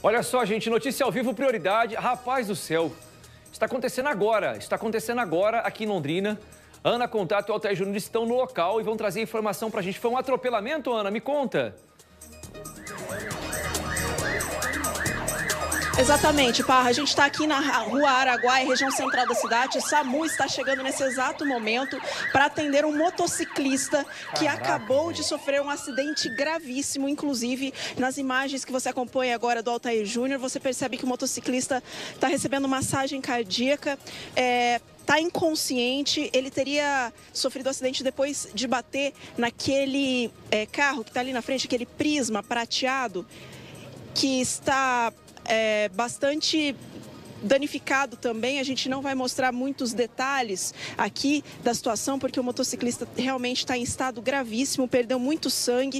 Olha só, gente, notícia ao vivo, prioridade. Rapaz do céu, está acontecendo agora aqui em Londrina. Ana Contato e Altair Júnior estão no local e vão trazer informação pra gente. Foi um atropelamento, Ana? Me conta. Exatamente, Parra. A gente está aqui na Rua Araguaia, região central da cidade. O SAMU está chegando nesse exato momento para atender um motociclista que acabou de sofrer um acidente gravíssimo. Inclusive, nas imagens que você acompanha agora do Altair Júnior, você percebe que o motociclista está recebendo massagem cardíaca. Está inconsciente, ele teria sofrido acidente depois de bater naquele carro que está ali na frente, aquele Prisma prateado, que está bastante danificado também. A gente não vai mostrar muitos detalhes aqui da situação, porque o motociclista realmente está em estado gravíssimo, perdeu muito sangue.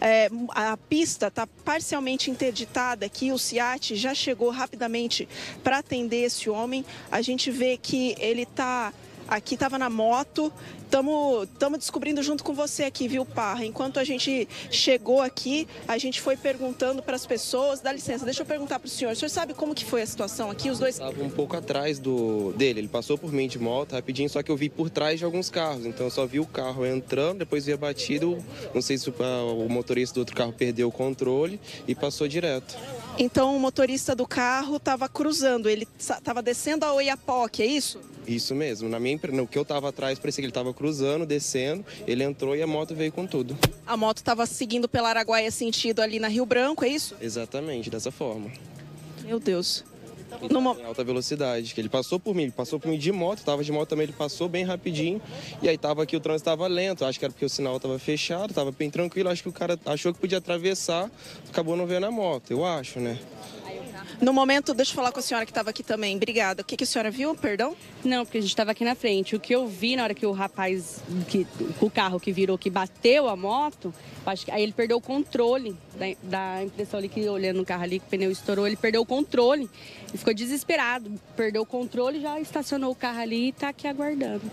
A pista está parcialmente interditada aqui, o SEAT já chegou rapidamente para atender esse homem. A gente vê que ele estava na moto. Estamos descobrindo junto com você aqui, viu, Parra? Enquanto a gente chegou aqui, a gente foi perguntando para as pessoas. Dá licença, deixa eu perguntar para o senhor. O senhor sabe como que foi a situação aqui? Os dois estavam um pouco atrás dele. Ele passou por mim de moto rapidinho, só que eu vi por trás de alguns carros. Então eu só vi o carro entrando, depois vi a batida. Não sei se o motorista do outro carro perdeu o controle e passou direto. Então o motorista do carro estava cruzando, ele estava descendo a Oiapoque, é isso? Isso mesmo. No que eu estava atrás, parecia que ele estava cruzando, descendo, ele entrou e a moto veio com tudo. A moto estava seguindo pela Araguaia sentido ali na Rio Branco, é isso? Exatamente, dessa forma. Meu Deus. Em alta velocidade, que ele passou por mim de moto, estava de moto também, ele passou bem rapidinho, e aí tava aqui, o trânsito estava lento, acho que era porque o sinal estava fechado, estava bem tranquilo, acho que o cara achou que podia atravessar, acabou não vendo a moto, eu acho, né? No momento, deixa eu falar com a senhora que estava aqui também. Obrigada. O que a senhora viu, perdão? Não, porque a gente estava aqui na frente. O que eu vi na hora que o rapaz, o carro que virou, que bateu a moto, acho que aí ele perdeu o controle da impressão ali, que olhando no carro ali, que o pneu estourou, ele perdeu o controle. Ele ficou desesperado, perdeu o controle, já estacionou o carro ali e está aqui aguardando.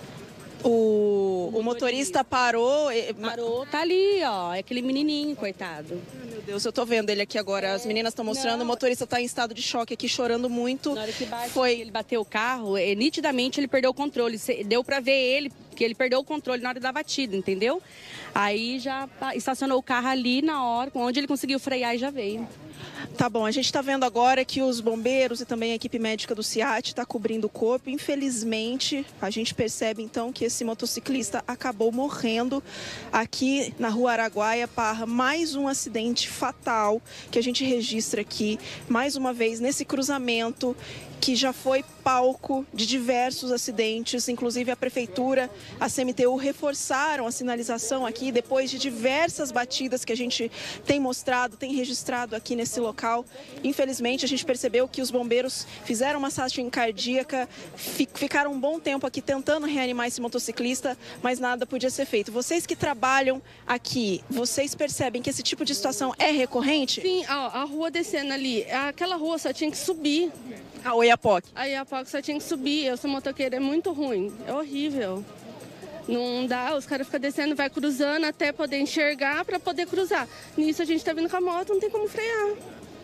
O motorista parou... Parou, tá ali, ó, é aquele menininho, coitado. Meu Deus, eu tô vendo ele aqui agora, as meninas estão mostrando, o motorista tá em estado de choque aqui, chorando muito. Na hora que ele bateu o carro, nitidamente ele perdeu o controle, deu pra ver ele, que ele perdeu o controle na hora da batida, entendeu? Aí já estacionou o carro ali na hora, onde ele conseguiu frear e já veio. Tá bom, a gente está vendo agora que os bombeiros e também a equipe médica do SEAT está cobrindo o corpo. Infelizmente, a gente percebe então que esse motociclista acabou morrendo aqui na Rua Araguaia, Parra. Mais um acidente fatal que a gente registra aqui, mais uma vez nesse cruzamento que já foi palco de diversos acidentes, inclusive a Prefeitura, a CMTU reforçaram a sinalização aqui depois de diversas batidas que a gente tem mostrado, tem registrado aqui nesse local. Infelizmente, a gente percebeu que os bombeiros fizeram massagem cardíaca, ficaram um bom tempo aqui tentando reanimar esse motociclista, mas nada podia ser feito. Vocês que trabalham aqui, vocês percebem que esse tipo de situação é recorrente? Sim, a rua descendo ali, aquela rua só tinha que subir. A Oiapoque. A Oiapoque só tinha que subir. Eu sou motoqueira, é muito ruim. É horrível. Não dá, os caras ficam descendo, vai cruzando até poder enxergar para poder cruzar. Nisso a gente tá vindo com a moto, não tem como frear.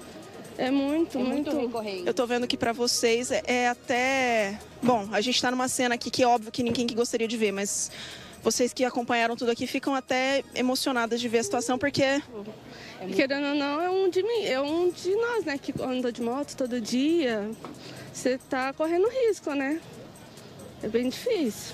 É muito recorrente. Eu tô vendo que para vocês é até... Bom, a gente tá numa cena aqui que é óbvio que ninguém que gostaria de ver, mas vocês que acompanharam tudo aqui ficam até emocionadas de ver a situação, porque... Querendo ou não, é um de nós, né, que anda de moto todo dia. Você tá correndo risco, né? É bem difícil.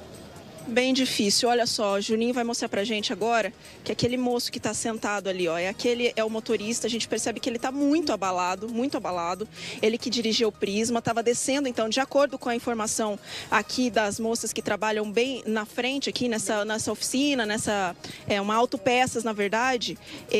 Bem difícil. Olha só, o Juninho vai mostrar pra gente agora que aquele moço que tá sentado ali, ó, é o motorista. A gente percebe que ele tá muito abalado, muito abalado. Ele que dirigiu o Prisma, tava descendo, então, de acordo com a informação aqui das moças que trabalham bem na frente aqui nessa oficina, uma autopeças, na verdade,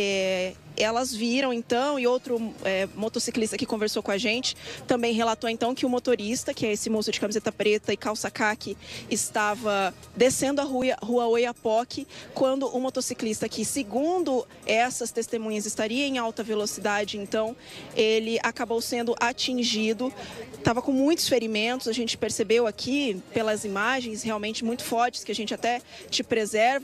elas viram, então, e outro motociclista que conversou com a gente também relatou, então, que o motorista, que é esse moço de camiseta preta e calça caqui, estava descendo a rua Oiapoque, quando o motociclista, que, segundo essas testemunhas, estaria em alta velocidade, então, ele acabou sendo atingido. Estava com muitos ferimentos, a gente percebeu aqui, pelas imagens realmente muito fortes, que a gente até te preserva,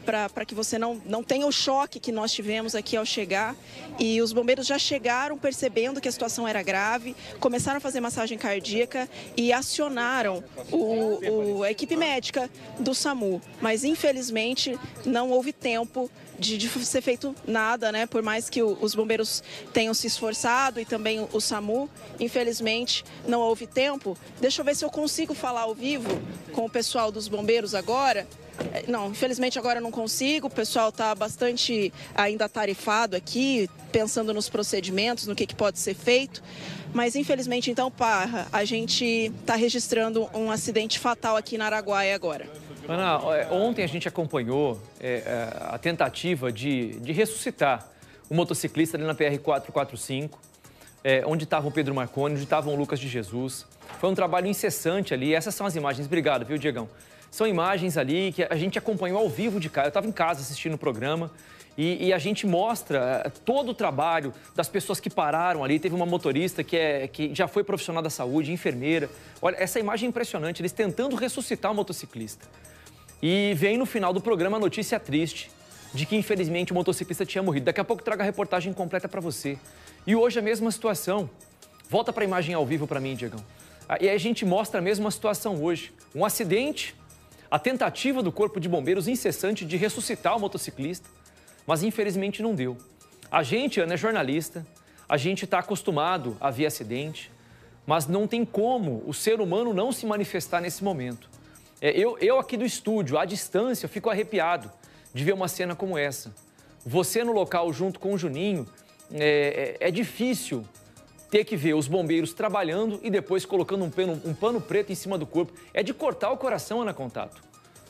para que você não tenha o choque que nós tivemos aqui ao chegar. E os bombeiros já chegaram percebendo que a situação era grave, começaram a fazer massagem cardíaca e acionaram a equipe médica do SAMU. Mas, infelizmente, não houve tempo de ser feito nada, né? Por mais que os bombeiros tenham se esforçado e também o SAMU, infelizmente não houve tempo. Deixa eu ver se eu consigo falar ao vivo com o pessoal dos bombeiros agora. Não, infelizmente agora eu não consigo, o pessoal está bastante ainda atarefado aqui, pensando nos procedimentos, no que pode ser feito. Mas, infelizmente, então, Parra, a gente está registrando um acidente fatal aqui na Araguaia agora. Ana, ontem a gente acompanhou a tentativa de ressuscitar o motociclista ali na PR-445, onde estava o Pedro Marconi, onde estava o Lucas de Jesus. Foi um trabalho incessante ali. Essas são as imagens. Obrigado, viu, Diegão? São imagens ali que a gente acompanhou ao vivo de casa. Eu estava em casa assistindo o programa e a gente mostra todo o trabalho das pessoas que pararam ali. Teve uma motorista que já foi profissional da saúde, enfermeira. Olha, essa imagem é impressionante, eles tentando ressuscitar o motociclista. E vem no final do programa a notícia triste de que, infelizmente, o motociclista tinha morrido. Daqui a pouco trago a reportagem completa para você. E hoje a mesma situação. Volta para a imagem ao vivo para mim, Diegão. E aí a gente mostra a mesma situação hoje. Um acidente, a tentativa do Corpo de Bombeiros incessante de ressuscitar o motociclista, mas infelizmente não deu. A gente, Ana, é jornalista, a gente está acostumado a ver acidente, mas não tem como o ser humano não se manifestar nesse momento. Eu aqui do estúdio, à distância, eu fico arrepiado de ver uma cena como essa. Você no local junto com o Juninho, é difícil ter que ver os bombeiros trabalhando e depois colocando um pano preto em cima do corpo. É de cortar o coração, Ana Contato.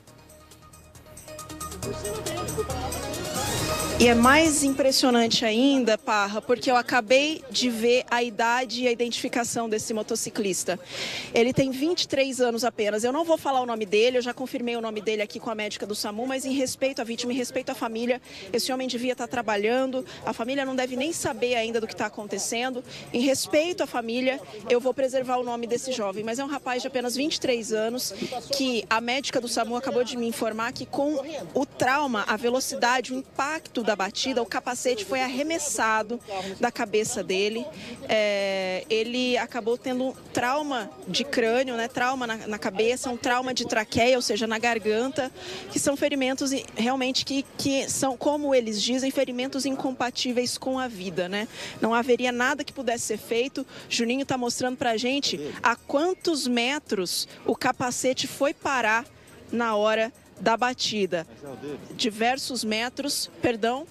E é mais impressionante ainda, Parra, porque eu acabei de ver a idade e a identificação desse motociclista. Ele tem 23 anos apenas. Eu não vou falar o nome dele, eu já confirmei o nome dele aqui com a médica do SAMU, mas em respeito à vítima, em respeito à família, esse homem devia estar trabalhando, a família não deve nem saber ainda do que está acontecendo. Em respeito à família, eu vou preservar o nome desse jovem, mas é um rapaz de apenas 23 anos que a médica do SAMU acabou de me informar que com o trauma, a velocidade, o impacto da batida, o capacete foi arremessado da cabeça dele. Ele acabou tendo um trauma de crânio, né? Trauma na cabeça, um trauma de traqueia, ou seja, na garganta, que são ferimentos realmente que são, como eles dizem, ferimentos incompatíveis com a vida, né? Não haveria nada que pudesse ser feito. Juninho está mostrando pra gente a quantos metros o capacete foi parar na hora da batida. Diversos metros, perdão.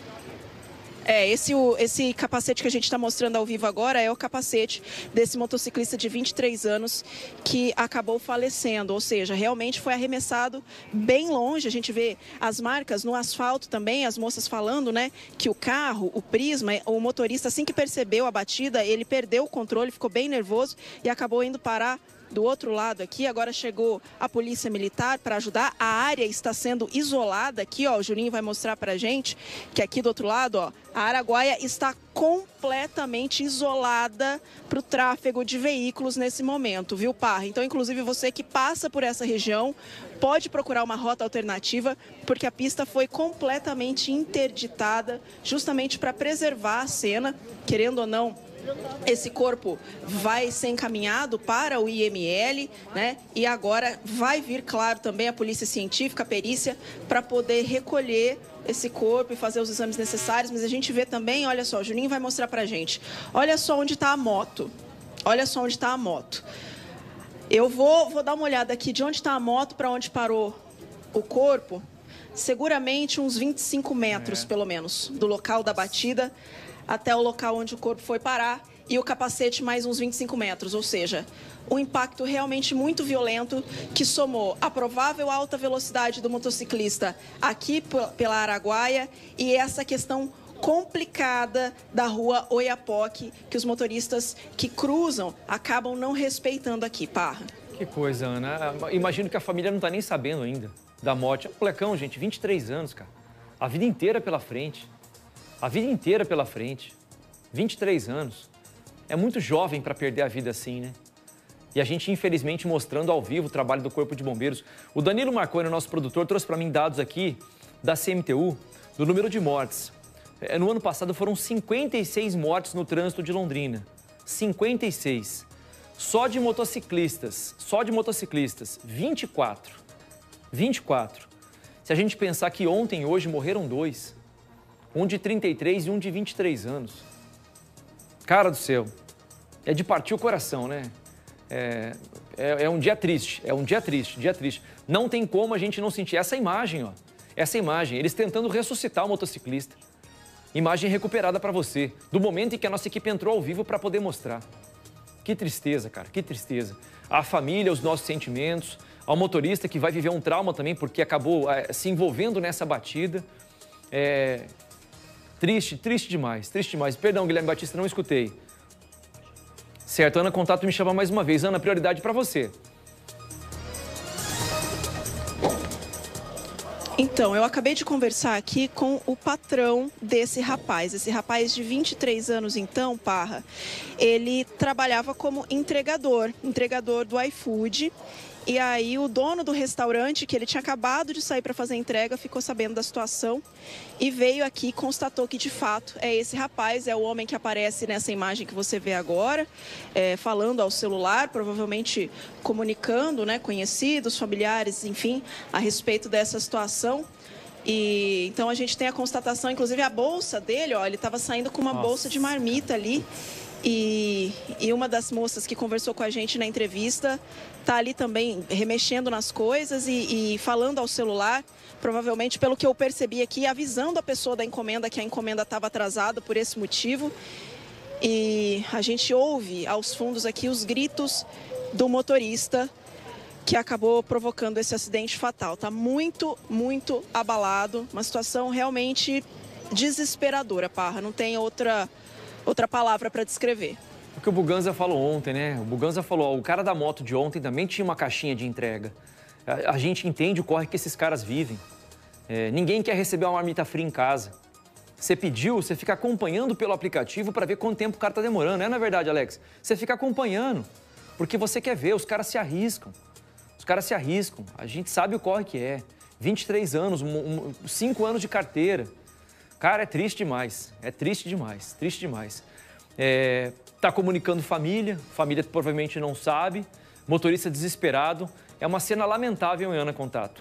Esse capacete que a gente está mostrando ao vivo agora é o capacete desse motociclista de 23 anos que acabou falecendo, ou seja, realmente foi arremessado bem longe. A gente vê as marcas no asfalto também, as moças falando, né, que o carro, o Prisma, o motorista, assim que percebeu a batida, ele perdeu o controle, ficou bem nervoso e acabou indo parar do outro lado aqui. Agora chegou a polícia militar para ajudar. A área está sendo isolada aqui, ó. O Juninho vai mostrar para a gente que aqui do outro lado, ó, a Araguaia está completamente isolada para o tráfego de veículos nesse momento, viu, Parra? Então, inclusive, você que passa por essa região pode procurar uma rota alternativa, porque a pista foi completamente interditada justamente para preservar a cena, querendo ou não. Esse corpo vai ser encaminhado para o IML, né? E agora vai vir, claro, também a polícia científica, a perícia, para poder recolher esse corpo e fazer os exames necessários. Mas a gente vê também, olha só, o Juninho vai mostrar para a gente. Olha só onde está a moto. Olha só onde está a moto. Eu vou dar uma olhada aqui de onde está a moto para onde parou o corpo. Seguramente uns 25 metros, pelo menos, do local da batida até o local onde o corpo foi parar, e o capacete mais uns 25 metros, ou seja, um impacto realmente muito violento que somou a provável alta velocidade do motociclista aqui pela Araguaia e essa questão complicada da rua Oiapoque, que os motoristas que cruzam acabam não respeitando aqui, Parra. Que coisa, Ana. Imagino que a família não está nem sabendo ainda da morte. É um molecão, gente, 23 anos, cara. A vida inteira pela frente. A vida inteira pela frente. 23 anos. É muito jovem para perder a vida assim, né? E a gente, infelizmente, mostrando ao vivo o trabalho do Corpo de Bombeiros. O Danilo Marconi, nosso produtor, trouxe para mim dados aqui da CMTU do número de mortes. No ano passado foram 56 mortes no trânsito de Londrina. 56. Só de motociclistas, 24. 24. Se a gente pensar que ontem e hoje morreram 2, um de 33 e um de 23 anos. Cara do céu, é de partir o coração, né? É um dia triste, dia triste. Não tem como a gente não sentir essa imagem, ó. Essa imagem, eles tentando ressuscitar o motociclista. Imagem recuperada para você, do momento em que a nossa equipe entrou ao vivo para poder mostrar. Que tristeza, cara, que tristeza. A família, os nossos sentimentos, ao motorista que vai viver um trauma também porque acabou se envolvendo nessa batida. Triste demais, triste demais. Perdão, Guilherme Batista, não escutei. Certo, Ana Contato me chama mais uma vez. Ana, prioridade para você. Então, eu acabei de conversar aqui com o patrão desse rapaz. Esse rapaz de 23 anos, então, Parra, ele trabalhava como entregador do iFood. E aí o dono do restaurante, que ele tinha acabado de sair para fazer a entrega, ficou sabendo da situação e veio aqui e constatou que, de fato, é esse rapaz, é o homem que aparece nessa imagem que você vê agora, falando ao celular, provavelmente comunicando, né, conhecidos, familiares, enfim, a respeito dessa situação. E então a gente tem a constatação, inclusive a bolsa dele, ó, ele estava saindo com uma bolsa de marmita ali. E uma das moças que conversou com a gente na entrevista está ali também remexendo nas coisas e falando ao celular, provavelmente, pelo que eu percebi aqui, avisando a pessoa da encomenda que a encomenda estava atrasada por esse motivo. E a gente ouve aos fundos aqui os gritos do motorista que acabou provocando esse acidente fatal. Está muito, muito abalado, uma situação realmente desesperadora, Parra, não tem outra palavra para descrever. O que o Buganza falou ontem, né? O Buganza falou, o cara da moto de ontem também tinha uma caixinha de entrega. A gente entende o corre que esses caras vivem. Ninguém quer receber uma marmita fria em casa. Você pediu, você fica acompanhando pelo aplicativo para ver quanto tempo o cara tá demorando. É, na verdade, Alex? Você fica acompanhando, porque você quer ver, os caras se arriscam. Os caras se arriscam. A gente sabe o corre que é. 23 anos, 5 anos de carteira. Cara, é triste demais, triste demais. Tá comunicando família provavelmente não sabe, motorista desesperado. É uma cena lamentável em Ana Contato.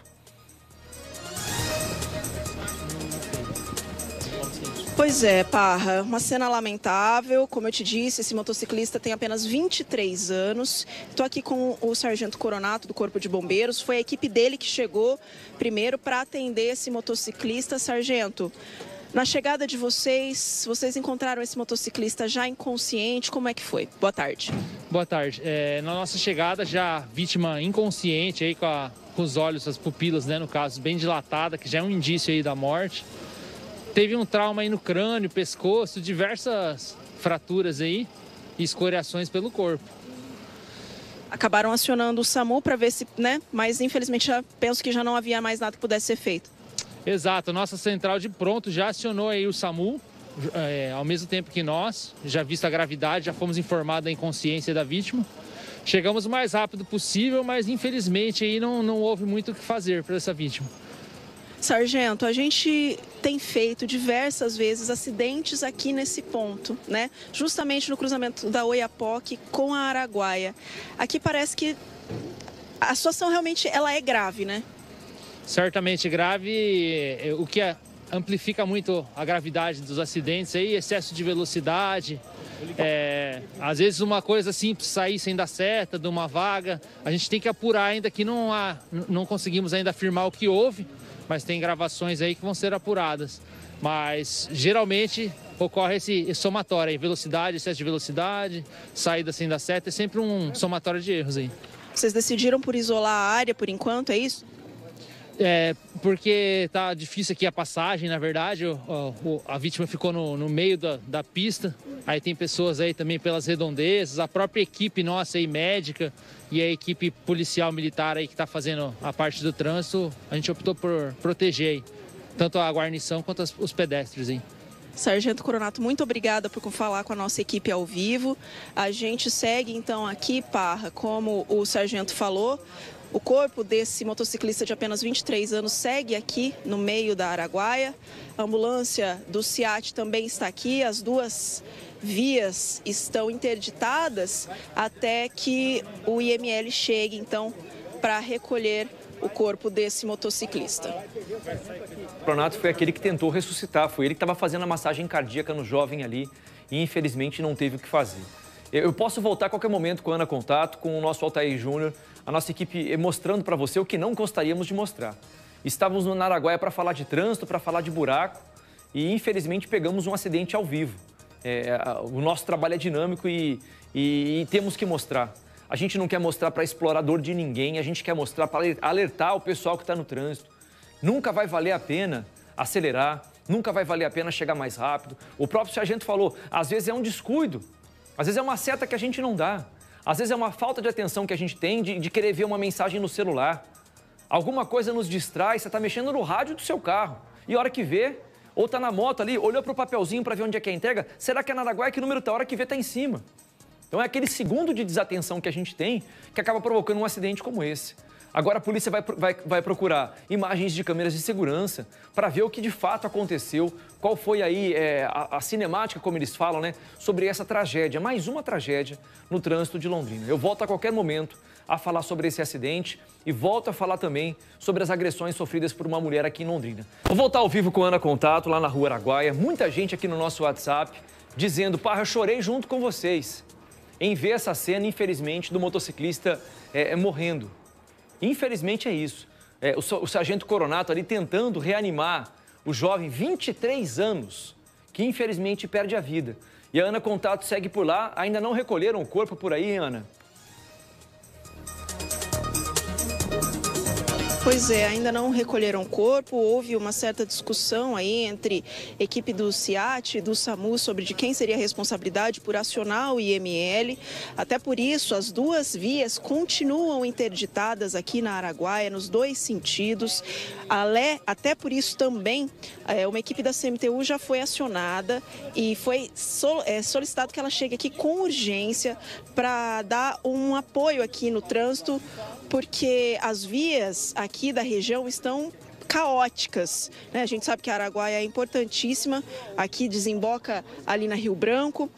Pois é, Parra, uma cena lamentável. Como eu te disse, esse motociclista tem apenas 23 anos. Estou aqui com o Sargento Coronato do Corpo de Bombeiros. Foi a equipe dele que chegou primeiro para atender esse motociclista. Sargento, na chegada de vocês encontraram esse motociclista já inconsciente? Como é que foi? Boa tarde. Boa tarde. Na nossa chegada, já vítima inconsciente, aí com os olhos, as pupilas, né, no caso, bem dilatada, que já é um indício aí da morte. Teve um trauma aí no crânio, pescoço, diversas fraturas aí e escoriações pelo corpo. Acabaram acionando o SAMU para ver se, né, mas infelizmente penso que já não havia mais nada que pudesse ser feito. Exato, a nossa central de pronto já acionou aí o SAMU, ao mesmo tempo que nós, já visto a gravidade, já fomos informados da inconsciência da vítima. Chegamos o mais rápido possível, mas infelizmente aí não houve muito o que fazer para essa vítima. Sargento, a gente tem feito diversas vezes acidentes aqui nesse ponto, né? Justamente no cruzamento da Oiapoque com a Araguaia. Aqui parece que a situação realmente ela é grave, né? Certamente grave, o que amplifica muito a gravidade dos acidentes aí, excesso de velocidade. Às vezes uma coisa simples, sair sem dar seta de uma vaga, a gente tem que apurar ainda que não conseguimos ainda afirmar o que houve, mas tem gravações aí que vão ser apuradas. Mas geralmente ocorre esse somatório aí, velocidade, excesso de velocidade, saída sem dar seta, é sempre um somatório de erros aí. Vocês decidiram por isolar a área por enquanto, é isso? Porque tá difícil aqui a passagem, na verdade, a vítima ficou no meio da pista, aí tem pessoas aí também pelas redondezas, a própria equipe nossa aí médica e a equipe policial militar aí que está fazendo a parte do trânsito, a gente optou por proteger aí, tanto a guarnição quanto os pedestres aí. Sargento Coronato, muito obrigada por falar com a nossa equipe ao vivo. A gente segue então aqui, Parra, como o sargento falou, O corpo desse motociclista de apenas 23 anos segue aqui no meio da Araguaia. A ambulância do SEAT também está aqui. As duas vias estão interditadas até que o IML chegue, então, para recolher o corpo desse motociclista. O Pronato foi aquele que tentou ressuscitar, foi ele que estava fazendo a massagem cardíaca no jovem ali e infelizmente não teve o que fazer. Eu posso voltar a qualquer momento com a Ana Contato, com o nosso Altair Júnior, a nossa equipe mostrando para você o que não gostaríamos de mostrar. Estávamos no Araguaia para falar de trânsito, para falar de buraco e infelizmente pegamos um acidente ao vivo. O nosso trabalho é dinâmico e temos que mostrar. A gente não quer mostrar para explorar a dor de ninguém, a gente quer mostrar para alertar o pessoal que está no trânsito. Nunca vai valer a pena acelerar, nunca vai valer a pena chegar mais rápido. O próprio sargento falou, às vezes é um descuido, às vezes é uma seta que a gente não dá, às vezes é uma falta de atenção que a gente tem de querer ver uma mensagem no celular. Alguma coisa nos distrai, você está mexendo no rádio do seu carro e a hora que vê, ou está na moto ali, olhou para o papelzinho para ver onde é que é a entrega, será que é na Araguaia? Que número está? A hora que vê está em cima. Então é aquele segundo de desatenção que a gente tem que acaba provocando um acidente como esse. Agora a polícia vai procurar imagens de câmeras de segurança para ver o que de fato aconteceu, qual foi aí a cinemática, como eles falam, né, sobre essa tragédia, mais uma tragédia no trânsito de Londrina. Eu volto a qualquer momento a falar sobre esse acidente e volto a falar também sobre as agressões sofridas por uma mulher aqui em Londrina. Vou voltar ao vivo com a Ana Contato, lá na Rua Araguaia. Muita gente aqui no nosso WhatsApp dizendo, Parra, eu chorei junto com vocês em ver essa cena, infelizmente, do motociclista morrendo. Infelizmente é isso. O sargento Coronato ali tentando reanimar o jovem, 23 anos, que infelizmente perde a vida. E a Ana Contato segue por lá. Ainda não recolheram o corpo por aí, Ana? Pois é, ainda não recolheram o corpo, houve uma certa discussão aí entre a equipe do SEAT e do SAMU sobre de quem seria a responsabilidade por acionar o IML. Até por isso, as duas vias continuam interditadas aqui na Araguaia, nos dois sentidos. Até por isso também, uma equipe da CMTU já foi acionada e foi solicitado que ela chegue aqui com urgência para dar um apoio aqui no trânsito, porque as vias aqui da região estão caóticas, né? A gente sabe que a Araguaia é importantíssima, aqui desemboca ali na Rio Branco.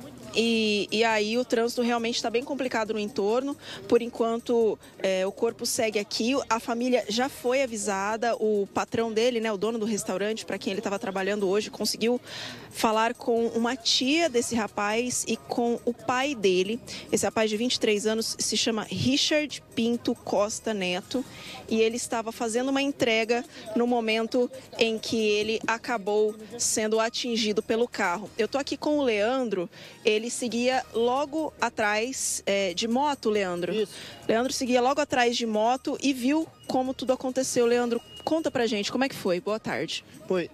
E aí o trânsito realmente está bem complicado no entorno. Por enquanto, o corpo segue aqui. A família já foi avisada. O patrão dele, né, o dono do restaurante, para quem ele estava trabalhando hoje, conseguiu falar com uma tia desse rapaz e com o pai dele. Esse rapaz de 23 anos se chama Richard Pinto Costa Neto. E ele estava fazendo uma entrega no momento em que ele acabou sendo atingido pelo carro. Eu estou aqui com o Leandro. Ele seguia logo atrás de moto, Leandro. Isso. Leandro seguia logo atrás de moto e viu como tudo aconteceu. Leandro, conta pra gente, como é que foi? Boa tarde. Foi,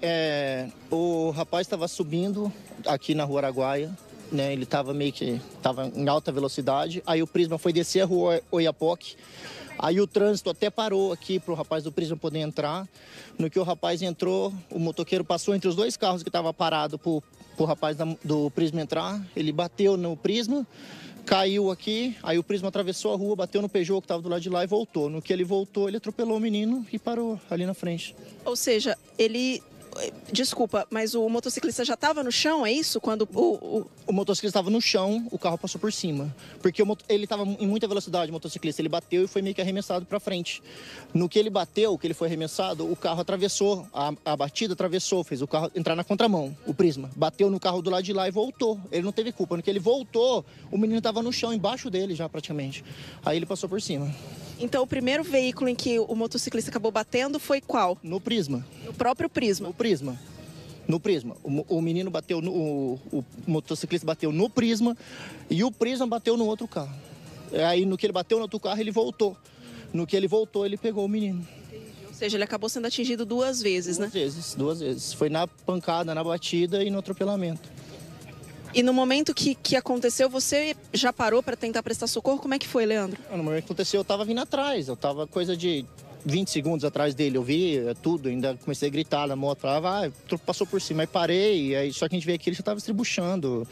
o rapaz estava subindo aqui na Rua Araguaia, né? Ele estava em alta velocidade. Aí o Prisma foi descer a Rua Oiapoque. Aí o trânsito até parou aqui para o rapaz do Prisma poder entrar. No que o rapaz entrou, o motoqueiro passou entre os dois carros que estavam parados para o rapaz do Prisma entrar. Ele bateu no Prisma, caiu aqui, aí o Prisma atravessou a rua, bateu no Peugeot que estava do lado de lá e voltou. No que ele voltou, ele atropelou o menino e parou ali na frente. Ou seja, ele... Desculpa, mas o motociclista já estava no chão, é isso? Quando o motociclista estava no chão, o carro passou por cima. Porque ele estava em muita velocidade, o motociclista. Ele bateu e foi meio que arremessado para frente. No que ele bateu, que ele foi arremessado, o carro atravessou, a batida atravessou, fez o carro entrar na contramão, o Prisma. Bateu no carro do lado de lá e voltou. Ele não teve culpa. No que ele voltou, o menino estava no chão, embaixo dele já praticamente. Aí ele passou por cima. Então, o primeiro veículo em que o motociclista acabou batendo foi qual? No Prisma. No próprio Prisma? No Prisma. No Prisma. O menino bateu, o motociclista bateu no Prisma e o Prisma bateu no outro carro. Aí, no que ele bateu no outro carro, ele voltou. No que ele voltou, ele pegou o menino. Ou seja, ele acabou sendo atingido duas vezes, né? Duas vezes. Foi na pancada, na batida e no atropelamento. E no momento que aconteceu, você já parou para tentar prestar socorro? Como é que foi, Leandro? No momento que aconteceu, eu estava vindo atrás. Eu estava coisa de 20 segundos atrás dele. Eu vi tudo, ainda comecei a gritar na moto. Falava, passou por cima. Aí parei, aí, só que a gente veio aqui, ele já estava estribuchando.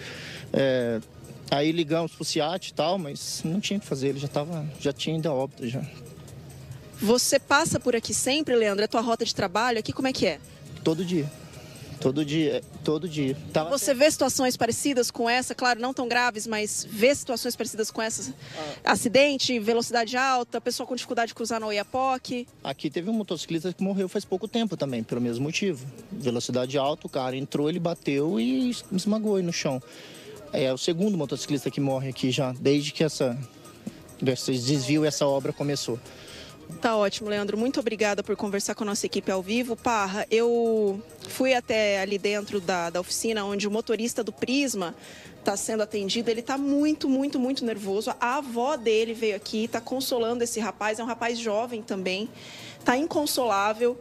Aí ligamos pro SEAT e tal, mas não tinha o que fazer. Ele já tinha ido a óbito já. Você passa por aqui sempre, Leandro? É tua rota de trabalho aqui? Como é que é? Todo dia. Todo dia, todo dia. Você vê situações parecidas com essa? Claro, não tão graves, mas vê situações parecidas com essa? Acidente, velocidade alta, pessoa com dificuldade de cruzar na Oiapoque? Aqui teve um motociclista que morreu faz pouco tempo também, pelo mesmo motivo. Velocidade alta, o cara entrou, ele bateu e esmagou aí no chão. É o segundo motociclista que morre aqui já, desde que esse desvio, essa obra começou. Tá ótimo, Leandro. Muito obrigada por conversar com a nossa equipe ao vivo. Parra, eu fui até ali dentro da oficina onde o motorista do Prisma está sendo atendido. Ele está muito nervoso. A avó dele veio aqui, está consolando esse rapaz. É um rapaz jovem também. Está inconsolável.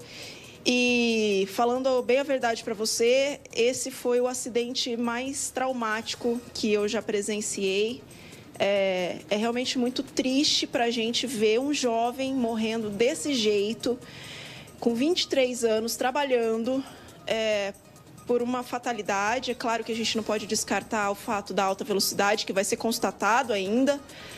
E falando bem a verdade para você, esse foi o acidente mais traumático que eu já presenciei. É realmente muito triste para a gente ver um jovem morrendo desse jeito, com 23 anos, trabalhando por uma fatalidade. É claro que a gente não pode descartar o fato da alta velocidade, que vai ser constatado ainda,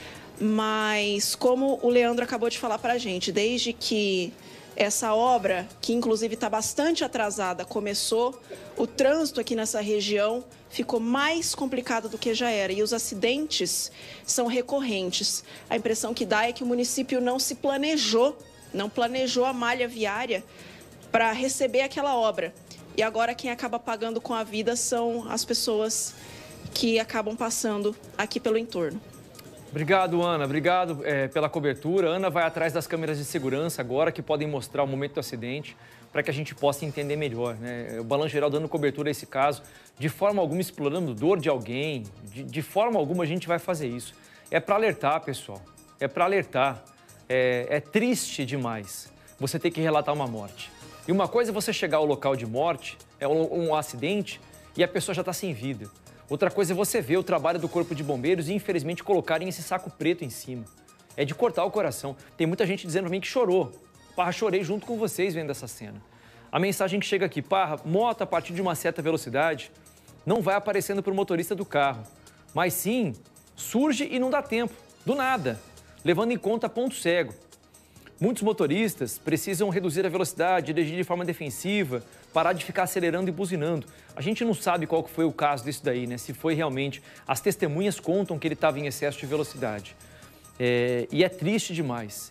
mas como o Leandro acabou de falar para a gente, desde que essa obra, que inclusive está bastante atrasada, começou, o trânsito aqui nessa região ficou mais complicado do que já era. E os acidentes são recorrentes. A impressão que dá é que o município não planejou a malha viária para receber aquela obra. E agora quem acaba pagando com a vida são as pessoas que acabam passando aqui pelo entorno. Obrigado, Ana. Obrigado pela cobertura. Ana vai atrás das câmeras de segurança agora, que podem mostrar o momento do acidente, para que a gente possa entender melhor, né? O Balanço Geral dando cobertura a esse caso, de forma alguma explorando dor de alguém, de forma alguma a gente vai fazer isso. É para alertar, pessoal. É para alertar. É triste demais você ter que relatar uma morte. E uma coisa é você chegar ao local de morte, é um acidente, e a pessoa já está sem vida. Outra coisa é você ver o trabalho do Corpo de Bombeiros e, infelizmente, colocarem esse saco preto em cima. É de cortar o coração. Tem muita gente dizendo pra mim que chorou. Parra, chorei junto com vocês vendo essa cena. A mensagem que chega aqui, Parra, moto a partir de uma certa velocidade não vai aparecendo pro motorista do carro. Mas sim, surge e não dá tempo, do nada, levando em conta ponto cego. Muitos motoristas precisam reduzir a velocidade, dirigir de forma defensiva, parar de ficar acelerando e buzinando. A gente não sabe qual foi o caso disso daí, né? Se foi realmente... As testemunhas contam que ele estava em excesso de velocidade. E é triste demais,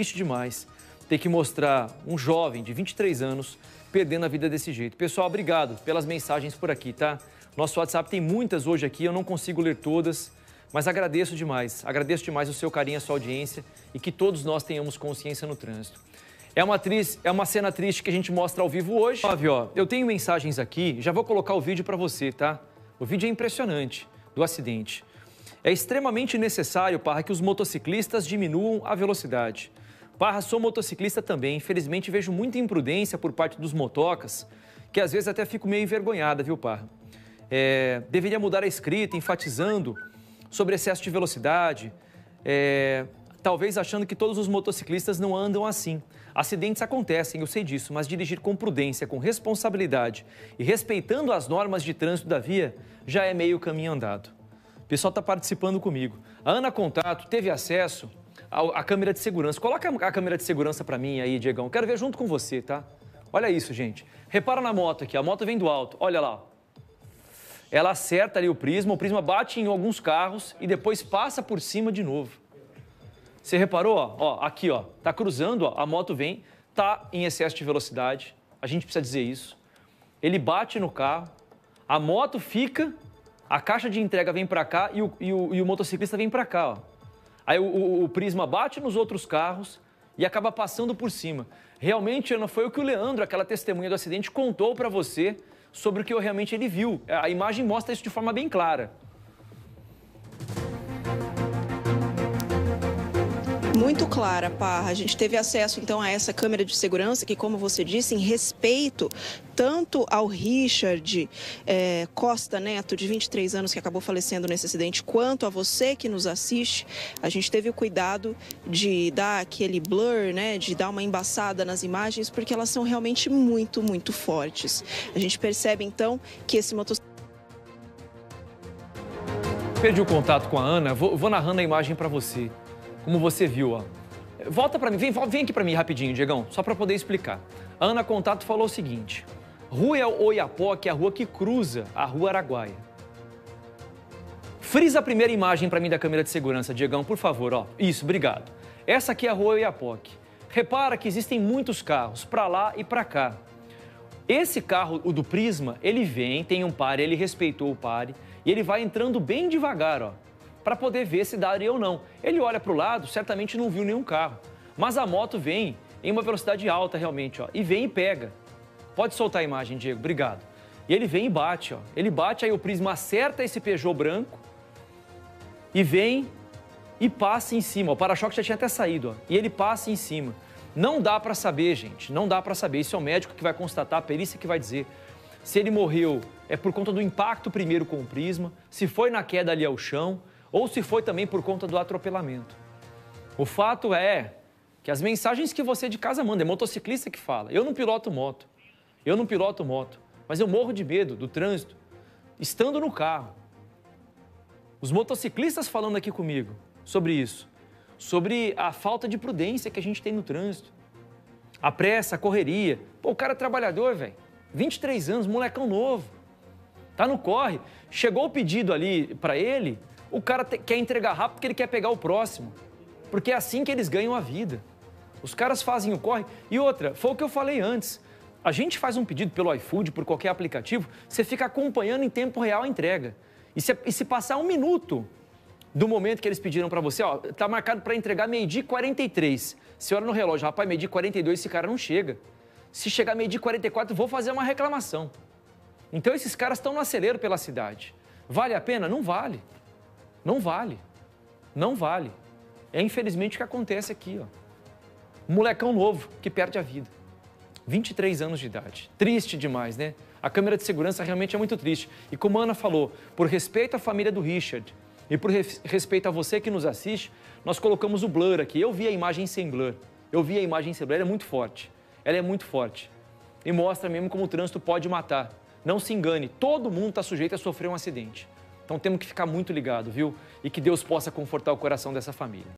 ter que mostrar um jovem de 23 anos perdendo a vida desse jeito. Pessoal, obrigado pelas mensagens por aqui, tá? Nosso WhatsApp tem muitas hoje aqui, eu não consigo ler todas, mas agradeço demais o seu carinho, a sua audiência e que todos nós tenhamos consciência no trânsito. É uma cena triste que a gente mostra ao vivo hoje. Ó, eu tenho mensagens aqui, já vou colocar o vídeo para você, tá? O vídeo é impressionante do acidente. É extremamente necessário, Parra, que os motociclistas diminuam a velocidade. Parra, sou motociclista também, infelizmente vejo muita imprudência por parte dos motocas, que às vezes até fico meio envergonhada, viu, Parra? Deveria mudar a escrita, enfatizando sobre excesso de velocidade, talvez achando que todos os motociclistas não andam assim. Acidentes acontecem, eu sei disso, mas dirigir com prudência, com responsabilidade e respeitando as normas de trânsito da via já é meio caminho andado. O pessoal está participando comigo. A Ana Contato teve acesso à câmera de segurança. Coloca a câmera de segurança para mim aí, Diegão. Quero ver junto com você, tá? Olha isso, gente. Repara na moto aqui, a moto vem do alto. Olha lá. Ela acerta ali o Prisma bate em alguns carros e depois passa por cima de novo. Você reparou? Ó, aqui, ó, tá cruzando, ó, a moto vem, tá em excesso de velocidade, a gente precisa dizer isso. Ele bate no carro, a moto fica, a caixa de entrega vem para cá e o motociclista vem para cá, ó. Aí o Prisma bate nos outros carros e acaba passando por cima. Realmente, Ana, foi o que o Leandro, aquela testemunha do acidente, contou para você sobre o que realmente ele viu. A imagem mostra isso de forma bem clara. Muito clara, Parra. A gente teve acesso, então, a essa câmera de segurança que, como você disse, em respeito tanto ao Richard Costa Neto, de 23 anos, que acabou falecendo nesse acidente, quanto a você que nos assiste, a gente teve o cuidado de dar aquele blur, né, de dar uma embaçada nas imagens, porque elas são realmente muito, muito fortes. A gente percebe, então, que esse motociclista... Perdi o contato com a Ana, vou narrando a imagem para você. Como você viu, ó, Volta para mim, vem aqui para mim rapidinho, Diegão, só para poder explicar. A Ana Contato falou o seguinte: Rua Oiapoque é a rua que cruza a Rua Araguaia. Frisa a primeira imagem para mim da câmera de segurança, Diegão, por favor, ó. Isso, obrigado. Essa aqui é a Rua Oiapoque. Repara que existem muitos carros para lá e para cá. Esse carro, o do Prisma, ele vem, tem um pare, ele respeitou o pare e ele vai entrando bem devagar, ó, para poder ver se daria ou não. Ele olha para o lado, certamente não viu nenhum carro, mas a moto vem em uma velocidade alta realmente, ó, e vem e pega. Pode soltar a imagem, Diego, obrigado. E ele vem e bate, ó. Ele bate, aí o Prisma acerta esse Peugeot branco e vem e passa em cima. O para-choque já tinha até saído, ó, e ele passa em cima. Não dá para saber, gente, não dá para saber. Isso é o médico que vai constatar, a perícia que vai dizer se ele morreu é por conta do impacto primeiro com o Prisma, se foi na queda ali ao chão ou se foi também por conta do atropelamento. O fato é que as mensagens que você de casa manda, é motociclista que fala. Eu não piloto moto, mas eu morro de medo do trânsito estando no carro. Os motociclistas falando aqui comigo sobre isso, sobre a falta de prudência que a gente tem no trânsito, a pressa, a correria. Pô, o cara é trabalhador, velho, 23 anos, molecão novo, tá no corre. Chegou o pedido ali para ele, o cara quer entregar rápido porque ele quer pegar o próximo, porque é assim que eles ganham a vida. Os caras fazem o corre. E outra, foi o que eu falei antes, a gente faz um pedido pelo iFood, por qualquer aplicativo, você fica acompanhando em tempo real a entrega. E se passar um minuto do momento que eles pediram para você, ó, tá marcado para entregar 12h43. Você olha no relógio, rapaz, 12h42, esse cara não chega. Se chegar 12h44, vou fazer uma reclamação. Então esses caras estão no acelero pela cidade. Vale a pena? Não vale. Não vale. Não vale. É infelizmente o que acontece aqui, ó. Um molecão novo que perde a vida. 23 anos de idade. Triste demais, né? A câmera de segurança realmente é muito triste. E como a Ana falou, por respeito à família do Richard e por respeito a você que nos assiste, nós colocamos o blur aqui. Eu vi a imagem sem blur. Ela é muito forte. Ela é muito forte. E mostra mesmo como o trânsito pode matar. Não se engane, todo mundo está sujeito a sofrer um acidente. Então temos que ficar muito ligado, viu? E que Deus possa confortar o coração dessa família.